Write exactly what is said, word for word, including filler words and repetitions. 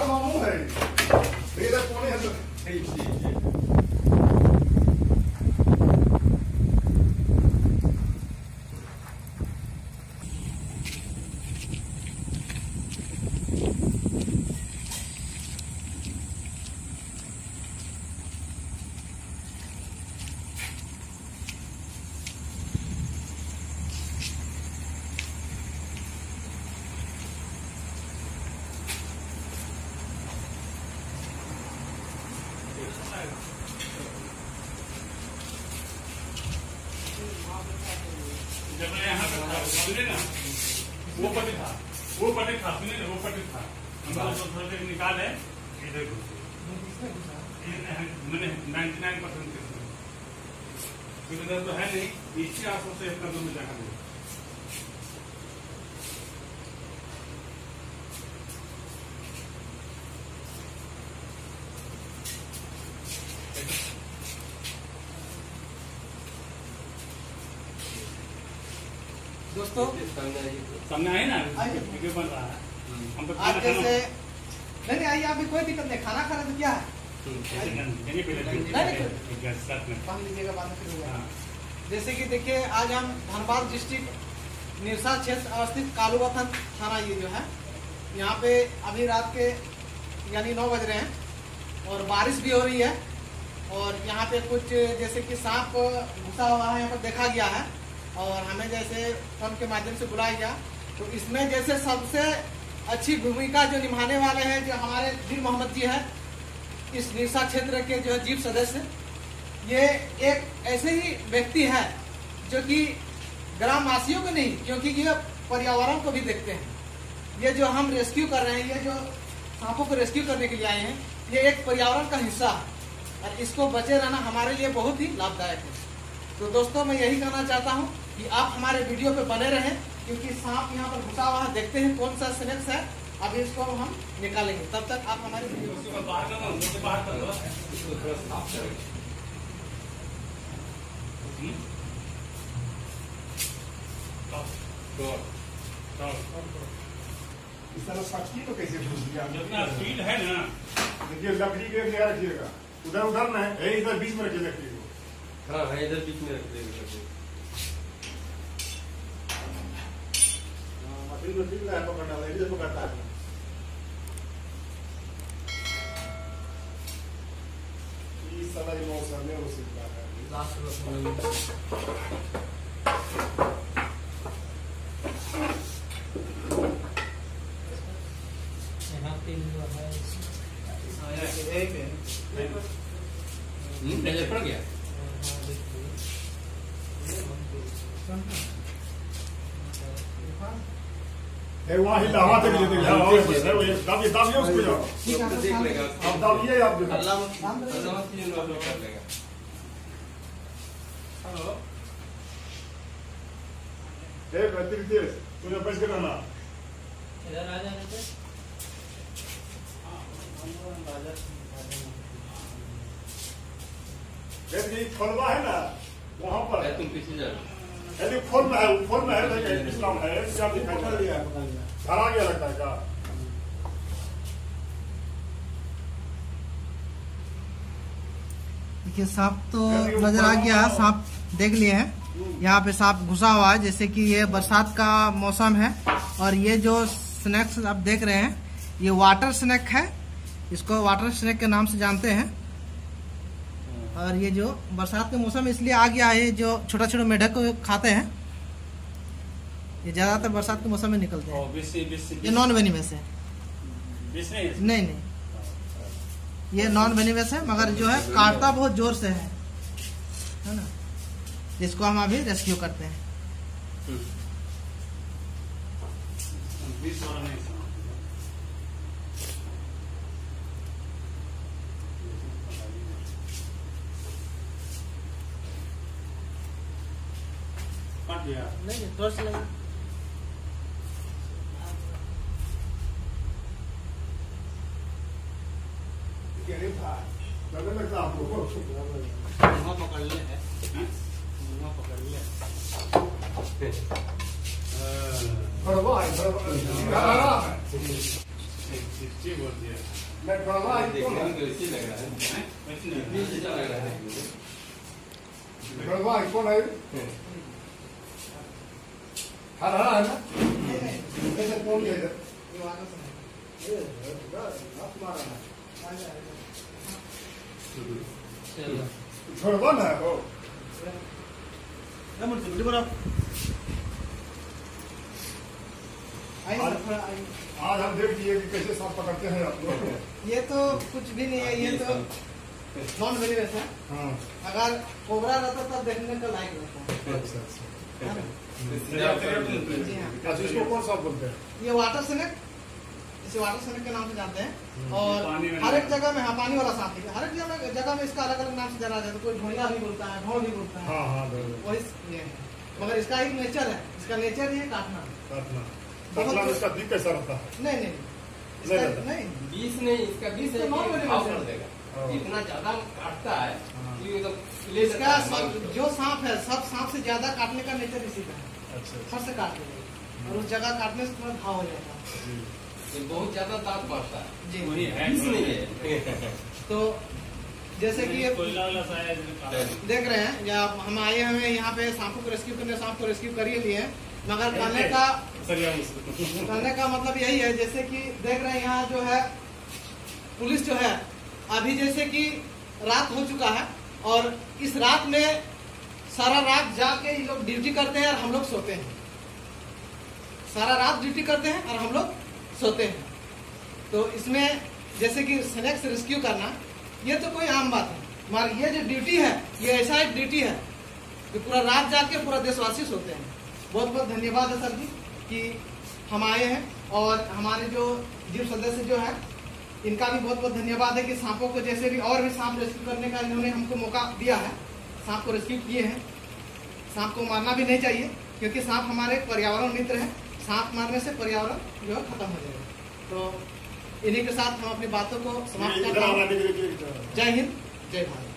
मामू है मेरा कौन है तो जब मैं यहाँ पे था सुने ना वो पट्टी था वो पट्टी था सुने ना वो पट्टी था हम लोग थोड़ा देर निकाले इधर मैंने नाइन्टी नाइन परसेंट तो है नहीं इसी आंसू से इतना दूर में जाकर दोस्तों सामने आए ना वीडियो बन रहा है हम तो आज जैसे नहीं नहीं आइए अभी कोई दिक्कत नहीं खाना खाना तो क्या है पानी लीजिएगा बाद में फिर होगा। जैसे कि देखिए आज हम धनबाद डिस्ट्रिक्ट निरसा क्षेत्र अवस्थित कालूवथन थाना ये जो है यहाँ पे अभी रात के यानी नौ बज रहे हैं और बारिश भी हो रही है और यहाँ पे कुछ जैसे कि सांप घुसा हुआ है यहाँ पर देखा गया है और हमें जैसे फोन के माध्यम से बुलाया गया तो इसमें जैसे सबसे अच्छी भूमिका जो निभाने वाले हैं जो हमारे वीर मोहम्मद जी है इस निरसा क्षेत्र के जो है जीव सदस्य ये एक ऐसे ही व्यक्ति है जो कि ग्रामवासियों को नहीं क्योंकि ये पर्यावरण को भी देखते हैं। ये जो हम रेस्क्यू कर रहे हैं ये जो सांपों को रेस्क्यू करने के लिए आए हैं ये एक पर्यावरण का हिस्सा है और इसको बचे रहना हमारे लिए बहुत ही लाभदायक है। तो दोस्तों मैं यही कहना चाहता हूँ कि आप हमारे वीडियो पे बने रहें क्योंकि सांप यहाँ पर घुसा हुआ है देखते हैं कौन सा स्नेक्स है अभी इसको हम निकालेंगे तब तक आप हमारे वीडियो बाहर कर दो इस तरह सच्ची तो कैसे घुस गया जितना स्पीड है ना देखिए लकड़ी के क्या रखिएगा उधर उधर ना है इधर बीच में रखिए लकड़ी को हाँ हाँ इधर बीच में रख देंगे मशीन मशीन है पकड़ना है इधर पकड़ता है इस समय मौसम में वो सीखता है नजर पड़ गया वहाँ ही हवा तक ले देंगे दाबिए दाबिए उसको जाओ देख लेगा आप दाबिए आप जो अल्लाह अल्लाह कर लेगा। हेलो ए प्रतिनिधि तूने बच के रहना इधर आ जाने पे ये खोलवा है ना वहाँ पर तुम पीछे जाओ यदि फोन में है फोन में है इस्लाम है क्या दिखाई दे रहा है घर आ गया लगता है क्या देखिए सांप तो नजर आ गया है सांप देख लिए हैं यहाँ पे सांप घुसा हुआ है जैसे कि ये बरसात का मौसम है और ये जो स्नैक्स आप देख रहे हैं ये वाटर स्नैक है इसको वाटर स्नैक के नाम से जानते हैं और ये जो बरसात के मौसम में इसलिए आ गया है जो छोटा छोटा मेढक को खाते हैं ये ज्यादातर बरसात के मौसम में निकलते हैं बीसी बीसी ये नॉन वेनिमस है बीस नहीं नहीं नहीं ये नॉन वेनिमस है मगर जो है काटता बहुत जोर से है है ना जिसको हम अभी रेस्क्यू करते हैं। बीस वाला नहीं काट दिया नहीं नहीं टॉर्च लगा अरे भाई लगने लगता आपको पकड़ ले है पकड़ ले बड़वा है बड़वा सिक्सटी बोल दिया मैं गड़वा देखने में तो ऐसे लग रहा है वैसे नहीं बीस जैसा लग रहा है देखने में। गड़वा कौन है हरा है ना ऐसे कौन है ये वाटर से है। गड़वा ना हो रमन से बोलो आइए सर, थोड़ा आइए। आज हम देख लिए कि कैसे सांप पकड़ते हैं आप लोग। ये तो कुछ भी नहीं है, ये तो नॉन वेनिमस है। हाँ अगर कोबरा रहता तब देखने का लायक रहता अच्छा अच्छा है ना? जी हाँ। अच्छा इसको कौन सांप बोलते हैं ये वाटर स्नेक, इसे वाटर स्नेक के नाम से जानते हैं। और पानी में हर एक जगह में, हाँ पानी वाला सांप है, हर एक जगह में जगह में इसका अलग अलग नाम से जाना जाता है। कोई ढोलिया भी बोलता है, ढोल भी बोलता है, हाँ हाँ बिल्कुल। वही ये है। मगर इसका एक नेचर है, इसका नेचर ये काटना। काटना काटना में इसका दिल कैसा रहता है नहीं नहीं नहीं इसका रहता। नहीं बीस नहीं, इसका बीस इसका है नॉन कि वेनिमस भाव है। कर देगा। हाँ। इतना ज्यादा काटता है कि मतलब ले इसका लेता है। सब जो सांप है, सब सांप से ज्यादा काटने का नेचर इसी का है। अच्छा फट से काट देगा और उस जगह काटने से थोड़ा घाव हो जाता है। ये बहुत ज्यादा दांत मारता है। जी वही है बीस नहीं है। तो जैसे कि ये कोयला वाला सा है देख रहे हैं, या हम आए हुए यहाँ पे सांपों को रेस्क्यू करने, सांप को रेस्क्यू करिए लिए हैं। मगर कहने का कहने का मतलब यही है, जैसे कि देख रहे हैं यहाँ जो है पुलिस जो है, अभी जैसे कि रात हो चुका है और इस रात में सारा रात जाके ये लोग ड्यूटी करते हैं और हम लोग सोते हैं। सारा रात ड्यूटी करते हैं और हम लोग सोते हैं। तो इसमें जैसे कि स्नेक से रेस्क्यू करना, ये तो कोई आम बात है, मगर ये जो ड्यूटी है, ये ऐसा एक ड्यूटी है कि पूरा रात जाके पूरा देशवासी सोते हैं। बहुत बहुत धन्यवाद है सर जी कि हम आए हैं, और हमारे जो जीव सदस्य जो है इनका भी बहुत बहुत धन्यवाद है कि सांपों को जैसे भी और भी सांप रेस्क्यू करने का इन्होंने हमको मौका दिया है। सांप को रेस्क्यू किए हैं। सांप को मारना भी नहीं चाहिए, क्योंकि सांप हमारे पर्यावरण मित्र है। सांप मारने से पर्यावरण जो है खत्म हो जाएगा। तो इन्हीं के साथ हम अपनी बातों को समाप्त करते हैं। जय हिंद, जय भारत।